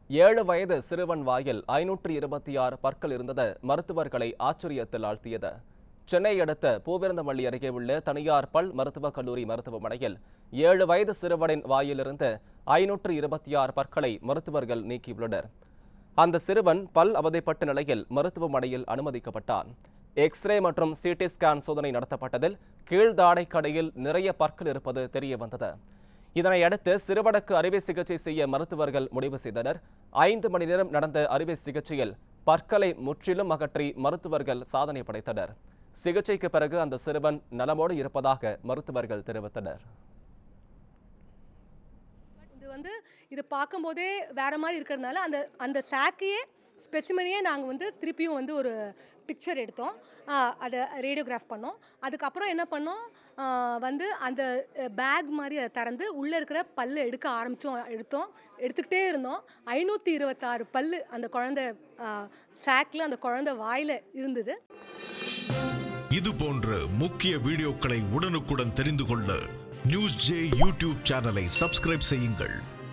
7 வயது சிறுவன் வாயில் 526 பற்கள் இருந்தது மருத்துவர்களை ஆச்சரியத்தில் ஆழ்த்தியது. சென்னை அடுத்த பூவிருந்தவள்ளி அருகே உள்ள தனியார் பல் மருத்துவக் கல்லூரி மருத்துவமனையில் 7 வயது சிறுவனின் வாயிலிருந்து 526 பற்களை மருத்துவர்கள் நீக்கியுள்ளனர். அந்த சிறுவன் பல் அவதிப்பட்ட நிலையில் மருத்துவமனையில் அனுமதிக்கப்பட்டான். எக்ஸ்ரே மற்றும் சிடி ஸ்கேன் சோதனை நடத்தப்பட்டதில் கீழ்தாடைக்கடையில் நிறைய பற்கள் இருப்பது தெரியவந்தது. இதனையடுத்து சிறுவனுக்கு அறுவை சிகிச்சை செய்ய மருத்துவர்கள் முடிவு செய்தனர். 5 மணி நேரம் நடந்த அறுவை சிகிச்சையில் பற்களை முற்றிலும் அகற்றி மருத்துவர்கள் சாதனை படைத்தனர். சிகிச்சைக்கு பிறகு அந்த சிறுவன் நலமோடு இருப்பதாக மருத்துவர்கள் தெரிவித்தனர். இது பார்க்கும்போதே வேற மாதிரி இருக்கிறதுனால அந்த சாக்கையே ஸ்பெசிமனையே நாங்கள் திருப்பியும் ஒரு பிக்சர் எடுத்தோம், அதை ரேடியோகிராஃப் பண்ணோம். அதுக்கப்புறம் என்ன பண்ணோம், அந்த பேக் மாதிரி அதை திறந்து உள்ளே இருக்கிற பல்லு எடுத்துக்கிட்டே இருந்தோம். 526 பல்லு அந்த குழந்தை சாக்கில் அந்த குழந்தை வாயில் இருந்தது. இது போன்ற முக்கிய வீடியோக்களை உடனுக்குடன் தெரிந்து கொள்ள நியூஸ் ஜே யூடியூப் சேனலை சப்ஸ்கிரைப் செய்யுங்கள்.